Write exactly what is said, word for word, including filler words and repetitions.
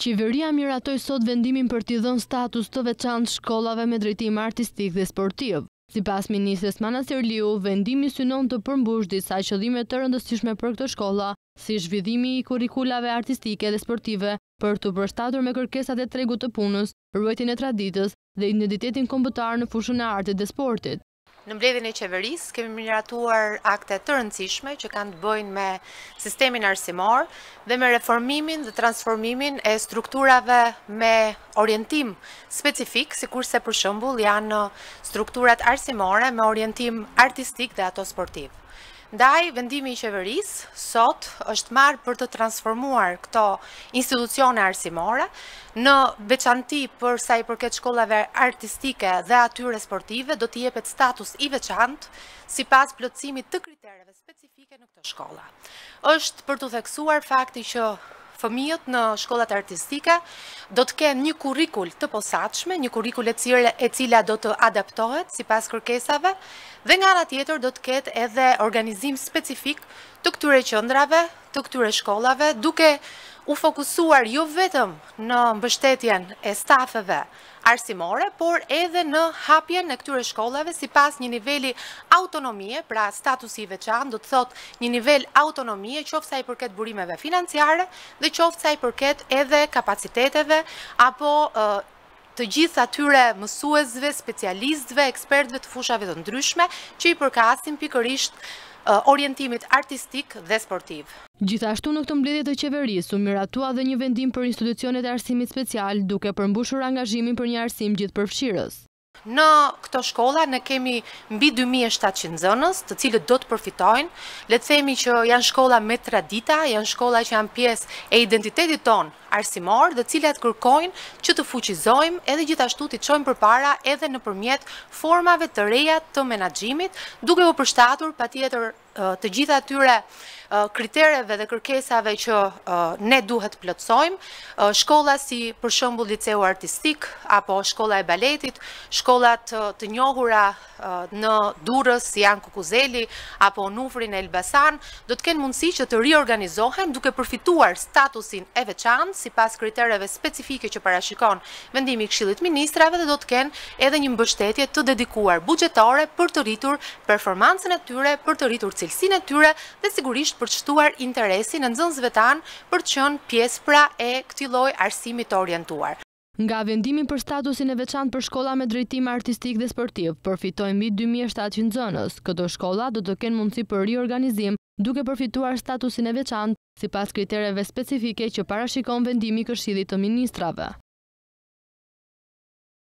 Qeveria miratoi sot vendimin për t'i dhënë status të veçantë shkollave me drejtim artistik dhe sportiv. Sipas ministres Manastirliu, vendimi synon të përmbush disa qëllime të rëndësishme për këto shkolla, si zhvillimi i kurikulave artistike dhe sportive për të përshtatur me kërkesat e tregut të punës, ruajtjen e traditës dhe identitetin kombëtar në fushën e artit dhe sportit. Në mbledhjen e qeverisë kemi miratuar akte të rëndësishme që kanë të bëjnë me sistemin arsimor dhe me reformimin dhe transformimin e strukturave me orientim specifik, sikurse për shembull janë strukturat arsimore me orientim artistik dhe ato sportiv. Ndaj, vendimi i qeverisë sot është marrë për të transformuar këto institucione arsimore në veçanti për sa i përket shkollave artistike dhe atyre sportive, do t'i jepet status i veçantë sipas plotësimit të kritereve specifike në këto shkolla. Është për të theksuar fakti që fëmijët në shkollat artistike do të kenë një kurrikul të posaçme, një kurrikul e cila, e cila do të adaptohet sipas kërkesave dhe nga ana tjetër do të ketë edhe organizim specifik të këtyre qendrave, të këtyre shkollave, duke u fokusuar jo vetëm në mbështetjen e stafeve arsimore, por edhe në hapjen e këtyre shkollave sipas një niveli autonomie, pra statusi i veçantë, do të thotë një nivel autonomie, qoftë sa i përket burimeve financiare dhe qoftë sa i përket edhe kapaciteteve apo uh, të gjithë atyre mësuesve, specialistëve, ekspertëve të fushave të ndryshme që i përkasin pikërisht orientimit artistik dhe sportiv. Gjithashtu në këtë mbledhje të qeverisë u miratua dhe një vendim për institucionet e arsimit special, duke përmbushur angazhimin për një arsim gjithëpërfshirës. Në këto shkolla ne kemi mbi dy mijë e shtatëqind nxënës, të cilët do të përfitojnë. Le të themi që janë shkolla me tradita, janë shkolla që janë pjesë e identitetit ton arsimor, dhe cilat kërkojnë që të fuqizojmë edhe gjithashtu t'i çojmë përpara edhe nëpërmjet formave të reja të menaxhimit, duke u përshtatur patjetër të gjitha atyre kritereve dhe kërkesave që ne duhet plotësojmë. Shkolla si për shembull liceu artistik apo shkolla e baletit, shkollat të njohura në Durrës si janë Kukuzeli apo Nufrin e Elbasan, do të kenë mundësi që të riorganizohen duke përfituar statusin e veçantë sipas kritereve specifike që parashikon vendimi i Këshillit Ministrave, dhe do të kenë edhe një mbështetje të dedikuar buxhetare për të rritur performancën e tyre, për të rritur cilësinë e tyre dhe sigurisht për të shtuar interesin e nxënësve tanë për të qenë pjesë pra e këtij lloji arsimi të orientuar. Nga vendimi për statusin e veçantë për shkolla me drejtim artistik dhe sportiv, përfitojnë mbi dy mijë e shtatëqind nxënës. Këto shkolla do të kenë mundësi për riorganizim, duke përfituar statusin e veçantë sipas kritereve specifike që parashikon vendimi i Këshillit të Ministrave.